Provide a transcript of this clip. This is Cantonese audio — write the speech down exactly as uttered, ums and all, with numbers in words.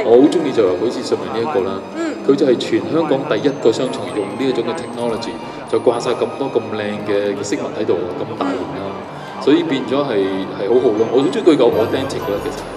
我好中意就係好似上面呢一個啦，佢、 嗯、 就係全香港第一個商場用呢一種嘅 technology，就掛晒咁多咁靚嘅飾物喺度，咁大型啦，所以變咗係係好好咯。我好中意佢個 authentic 啦，其實。